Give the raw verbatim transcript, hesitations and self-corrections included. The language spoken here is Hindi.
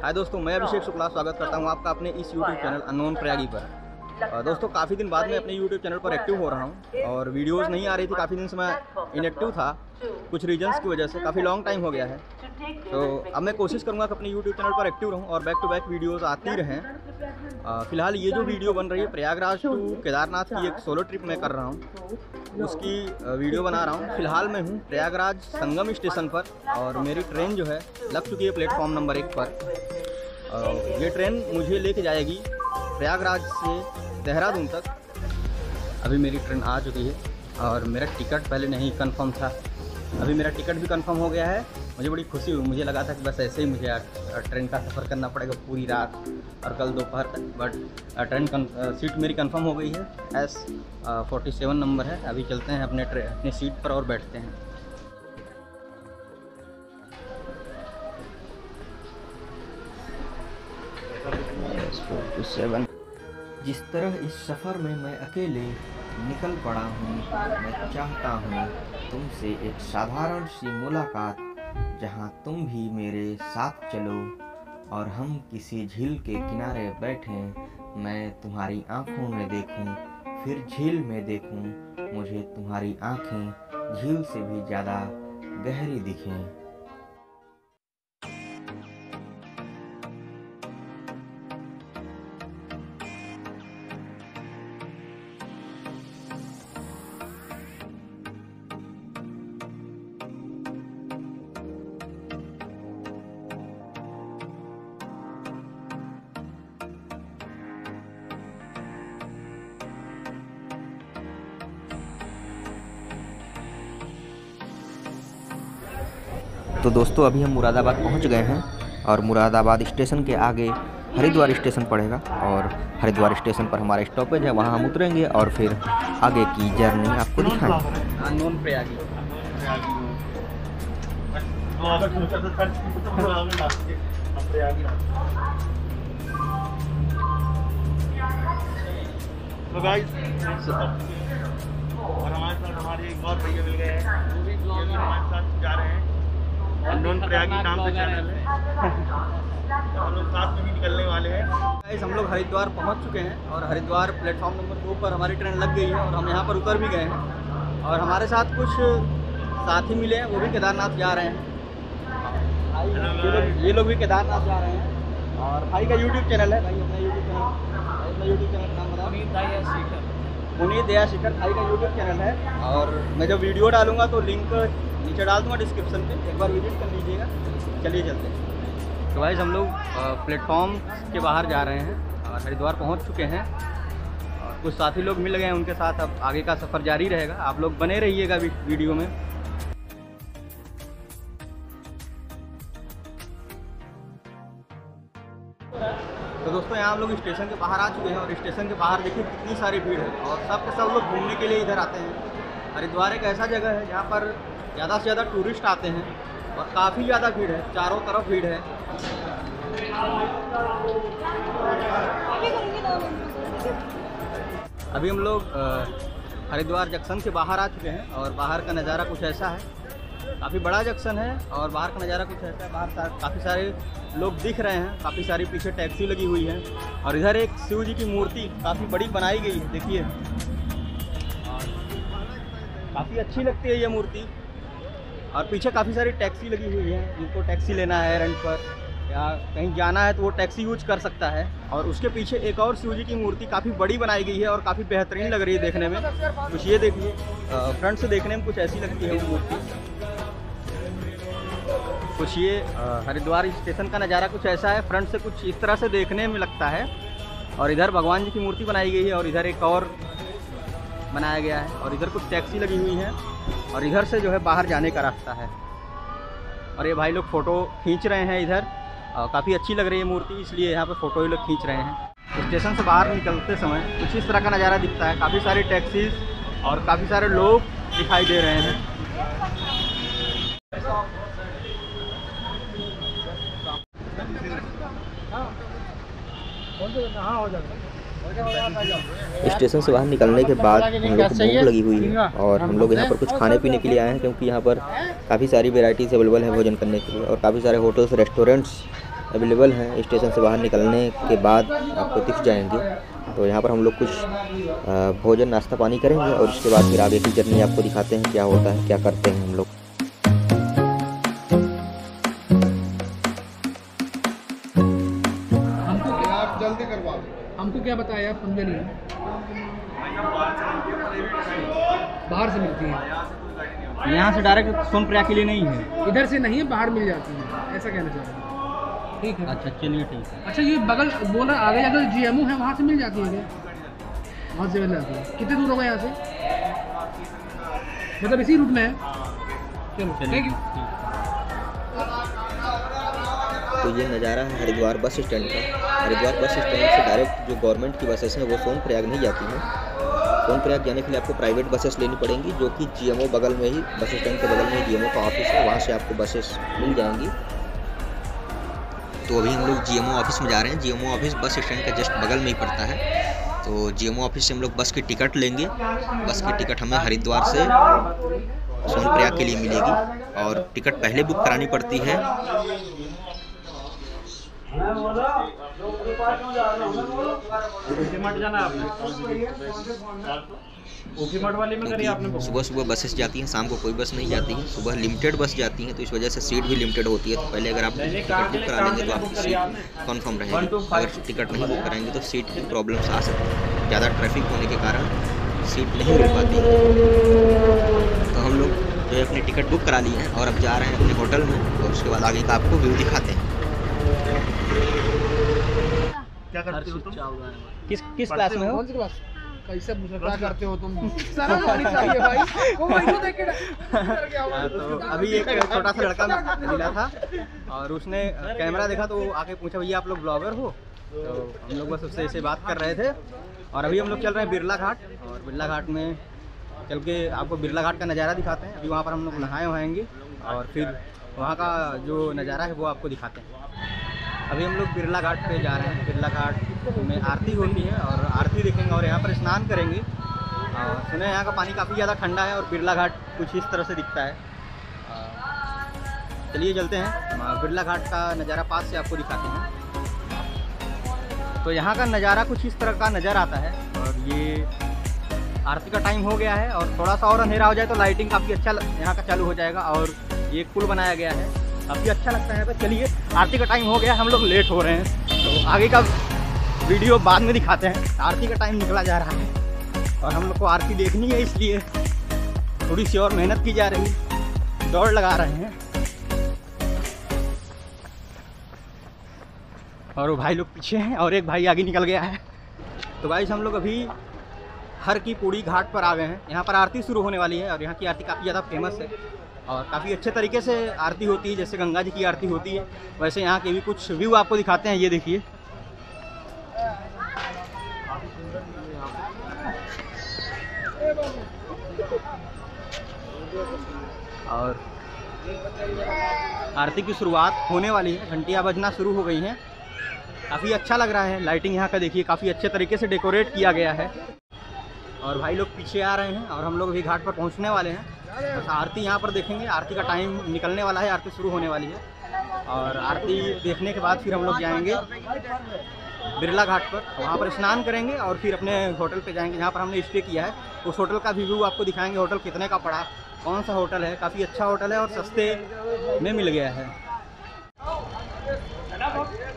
हाय दोस्तों, मैं अभिषेक शुक्ला स्वागत करता हूं आपका अपने इस यूट्यूब चैनल अननोन प्रयागी पर। दोस्तों, काफ़ी दिन बाद मैं अपने यूट्यूब चैनल पर एक्टिव हो रहा हूं और वीडियोस नहीं आ रही थी। काफ़ी दिन से मैं इनएक्टिव था, कुछ रीजंस की वजह से काफ़ी लॉन्ग टाइम हो गया है। तो अब मैं कोशिश करूंगा कि अपने यूट्यूब चैनल पर एक्टिव रहूं और बैक टू बैक वीडियोस आती रहें। फ़िलहाल ये जो वीडियो बन रही है प्रयागराज टू केदारनाथ की एक सोलो ट्रिप मैं कर रहा हूँ, उसकी वीडियो बना रहा हूँ। फ़िलहाल मैं हूँ प्रयागराज संगम स्टेशन पर और मेरी ट्रेन जो है लग चुकी है प्लेटफॉर्म नंबर एक पर। ये ट्रेन मुझे लेके जाएगी प्रयागराज से देहरादून तक। अभी मेरी ट्रेन आ चुकी है और मेरा टिकट पहले नहीं कंफर्म था, अभी मेरा टिकट भी कंफर्म हो गया है। मुझे बड़ी खुशी हुई, मुझे लगा था कि बस ऐसे ही मुझे ट्रेन का सफ़र करना पड़ेगा पूरी रात और कल दोपहर तक, बट ट्रेन सीट मेरी कंफर्म हो गई है। एस फोर्टी सेवन नंबर है। अभी चलते हैं अपने ट्रेन अपनी सीट पर और बैठते हैं। सेवन। जिस तरह इस सफ़र में मैं अकेले निकल पड़ा हूँ, मैं चाहता हूँ तुमसे एक साधारण सी मुलाकात, जहाँ तुम भी मेरे साथ चलो और हम किसी झील के किनारे बैठें। मैं तुम्हारी आँखों में देखूँ, फिर झील में देखूँ, मुझे तुम्हारी आँखें झील से भी ज़्यादा गहरी दिखें। तो दोस्तों, अभी हम मुरादाबाद पहुंच गए हैं और मुरादाबाद स्टेशन के आगे हरिद्वार स्टेशन पड़ेगा और हरिद्वार स्टेशन पर हमारा स्टॉपेज है, वहां हम उतरेंगे और फिर आगे की जर्नी आपको दिखाएंगे। अननोन प्रयागी। तो गाइस, और हमारे साथ हमारे एक और भैया मिल गए हैं, वो भी हमारे साथ जा रहे हैं। अननोन प्रयागी नाम से चैनल है, हम लोग साथ में ही निकलने वाले हैं। गाइस, हम लोग हरिद्वार पहुंच चुके हैं और हरिद्वार प्लेटफॉर्म नंबर दो पर हमारी ट्रेन लग गई है और हम यहां पर उतर भी गए हैं और हमारे साथ कुछ साथी मिले हैं, वो भी केदारनाथ जा रहे हैं। ये लोग ये लोग भी केदारनाथ जा रहे हैं और भाई का यूट्यूब चैनल है। भाई अपना यूट्यूब चैनल अपना यूट्यूब चैनल का नाम बताओ। पुनीत दया शिखर। पुनीत दया शिखर भाई का यूट्यूब चैनल है और मैं जब वीडियो डालूंगा तो लिंक नीचे डाल दूँगा डिस्क्रिप्शन पे, एक बार विजिट कर लीजिएगा। चलिए चलते हैं। तो भाई हम लोग प्लेटफॉर्म के बाहर जा रहे हैं और हरिद्वार पहुंच चुके हैं और कुछ साथी लोग मिल गए हैं, उनके साथ अब आगे का सफ़र जारी रहेगा। आप लोग बने रहिएगा वीडियो में। तो दोस्तों, यहाँ हम लोग स्टेशन के बाहर आ चुके हैं और स्टेशन के बाहर देखिए कितनी सारी भीड़ है और सब के सब लोग घूमने के लिए इधर आते हैं। हरिद्वार एक ऐसा जगह है जहाँ पर ज़्यादा से ज़्यादा टूरिस्ट आते हैं और काफ़ी ज़्यादा भीड़ है, चारों तरफ भीड़ है। अभी हम लोग हरिद्वार जंक्शन से बाहर आ चुके हैं और बाहर का नज़ारा कुछ ऐसा है। काफ़ी बड़ा जंक्शन है और बाहर का नज़ारा कुछ ऐसा है। बाहर काफ़ी सारे लोग दिख रहे हैं, काफ़ी सारी पीछे टैक्सी लगी हुई है और इधर एक शिव जी की मूर्ति काफ़ी बड़ी बनाई गई है, देखिए काफ़ी अच्छी लगती है ये मूर्ति। और पीछे काफ़ी सारी टैक्सी लगी हुई है, जिनको टैक्सी लेना है रेंट पर या कहीं जाना है तो वो टैक्सी यूज कर सकता है। और उसके पीछे एक और शिव जी की मूर्ति काफ़ी बड़ी बनाई गई है और काफ़ी बेहतरीन लग रही है देखने में। कुछ ये देखिए, फ्रंट से देखने में कुछ ऐसी लगती है वो मूर्ति। कुछ ये हरिद्वार स्टेशन का नज़ारा कुछ ऐसा है, फ्रंट से कुछ इस तरह से देखने में लगता है। और इधर भगवान जी की मूर्ति बनाई गई है और इधर एक और बनाया गया है और इधर कुछ टैक्सी लगी हुई है और इधर से जो है बाहर जाने का रास्ता है। और ये भाई लोग फ़ोटो खींच रहे हैं इधर, काफ़ी अच्छी लग रही है मूर्ति, इसलिए यहाँ पे फ़ोटो ही लोग खींच रहे हैं। स्टेशन से बाहर निकलते समय कुछ इस तरह का नज़ारा दिखता है, काफ़ी सारी टैक्सीज और काफ़ी सारे लोग दिखाई दे रहे हैं। हाँ, हो जाएगा। स्टेशन से बाहर निकलने के बाद हम लोग को भूख लगी हुई है और हम लोग यहाँ पर कुछ खाने पीने के लिए आए हैं, क्योंकि यहाँ पर काफ़ी सारी वेराइटीज़ अवेलेबल है भोजन करने के लिए और काफ़ी सारे होटल्स रेस्टोरेंट्स अवेलेबल हैं, स्टेशन से बाहर निकलने के बाद आपको दिख जाएंगे। तो यहाँ पर हम लोग कुछ भोजन नाश्ता पानी करेंगे और उसके बाद फिर आगे की जर्नी आपको दिखाते हैं क्या होता है, क्या करते हैं हम लोग। हमको क्या आप जल्दी करवा हमको क्या बताया आप समझे नहीं? बाहर से मिलती है, यहाँ से डायरेक्ट सोनप्रयाग के लिए नहीं है, इधर से नहीं है, बाहर मिल जाती है, ऐसा कहना चाह रहे हैं। ठीक है, अच्छा चलिए ठीक है। अच्छा ये बगल बोल रहा आगे जाकर जीएमओ है, वहाँ से मिल जाती है क्या? वहाँ से मिल जाती है। कितने दूर होगा यहाँ से? मतलब इसी रूट में है? चलो थैंक यू। तो ये नज़ारा है हरिद्वार बस स्टैंड का। हरिद्वार बस स्टैंड से डायरेक्ट जो गवर्नमेंट की बसेस हैं वो सोनप्रयाग नहीं जाती हैं। सोनप्रयाग जाने के लिए आपको प्राइवेट बसेस लेनी पड़ेंगी, जो कि जीएमओ बगल में ही, बस स्टैंड के बगल में ही जीएमओ का ऑफिस है, वहाँ से आपको बसेस मिल जाएंगी। तो अभी हम लोग जीएमओ ऑफिस में जा रहे हैं। जीएमओ ऑफिस बस स्टैंड का जस्ट बगल में ही पड़ता है। तो जीएमओ ऑफिस से हम लोग बस की टिकट लेंगे। बस की टिकट हमें हरिद्वार से सोनप्रयाग के लिए मिलेगी और टिकट पहले बुक करानी पड़ती है। सुबह सुबह बसेस जाती हैं, शाम को कोई बस नहीं जाती है। सुबह लिमिटेड बस जाती हैं, तो इस वजह से सीट भी लिमिटेड होती है। तो पहले अगर आप टिकट बुक करा लेंगे तो आपकी सीट कन्फर्म रहेगी। अगर टिकट नहीं बुक कराएंगे तो सीट की प्रॉब्लम्स आ सकती है। ज़्यादा ट्रैफिक होने के कारण सीट नहीं मिल पाती है। तो हम लोग जो है अपनी टिकट बुक करा लिए हैं और अब जा रहे हैं अपने होटल में, और उसके बाद आगे का आपको व्यू दिखाते हैं। क्या करते हो तुम? किस किस क्लास में हो? कौन सी क्लास? कैसे पूछा क्या करते हो तुम? शर्म होनी चाहिए भाई। वो वही देख के तो अभी एक छोटा सा लड़का मिला था और उसने कैमरा देखा तो आके पूछा भैया आप लोग ब्लॉगर हो? तो हम लोग बस उससे ऐसे बात कर रहे थे। और अभी हम लोग चल रहे हैं बिरला घाट, और बिरला घाट में चल के आपको बिरला घाट का नज़ारा दिखाते हैं। अभी वहाँ पर हम लोग नहाए वहाएंगे और फिर वहाँ का जो नज़ारा है वो आपको दिखाते हैं। अभी हम लोग बिरला घाट पे जा रहे हैं। बिरला घाट में आरती होती है और आरती देखेंगे और यहाँ पर स्नान करेंगे। और सुने यहाँ का पानी काफ़ी ज़्यादा ठंडा है और बिरला घाट कुछ इस तरह से दिखता है। चलिए चलते हैं, बिरला घाट का नज़ारा पास से आपको दिखाते हैं। तो यहाँ का नज़ारा कुछ इस तरह का नज़र आता है। और ये आरती का टाइम हो गया है और थोड़ा सा और अंधेरा हो जाए तो लाइटिंग काफ़ी अच्छा यहाँ का चालू हो जाएगा। और ये एक पुल बनाया गया है, काफ़ी अच्छा लगता है। तो चलिए, आरती का टाइम हो गया, हम लोग लेट हो रहे हैं तो आगे का वीडियो बाद में दिखाते हैं। आरती का टाइम निकला जा रहा है और हम लोग को आरती देखनी है, इसलिए थोड़ी सी और मेहनत की जा रही है, दौड़ लगा रहे हैं। और वो भाई लोग पीछे हैं और एक भाई आगे निकल गया है। तो गाइस हम लोग अभी हर की पूड़ी घाट पर आ गए हैं। यहाँ पर आरती शुरू होने वाली है और यहाँ की आरती काफ़ी ज़्यादा फेमस है और काफ़ी अच्छे तरीके से आरती होती है। जैसे गंगा जी की आरती होती है वैसे यहाँ के भी कुछ व्यू आपको दिखाते हैं। ये देखिए, और आरती की शुरुआत होने वाली है, घंटियाँ बजना शुरू हो गई हैं। काफ़ी अच्छा लग रहा है। लाइटिंग यहाँ का देखिए, काफ़ी अच्छे तरीके से डेकोरेट किया गया है। और भाई लोग पीछे आ रहे हैं और हम लोग अभी घाट पर पहुँचने वाले हैं। बस आरती यहाँ पर देखेंगे, आरती का टाइम निकलने वाला है, आरती शुरू होने वाली है। और आरती देखने के बाद फिर हम लोग जाएंगे बिरला घाट पर, वहाँ पर स्नान करेंगे और फिर अपने होटल पे जाएंगे जहाँ पर हमने स्टे किया है। उस होटल का भी व्यू आपको दिखाएंगे। होटल कितने का पड़ा, कौन सा होटल है, काफ़ी अच्छा होटल है और सस्ते में मिल गया है।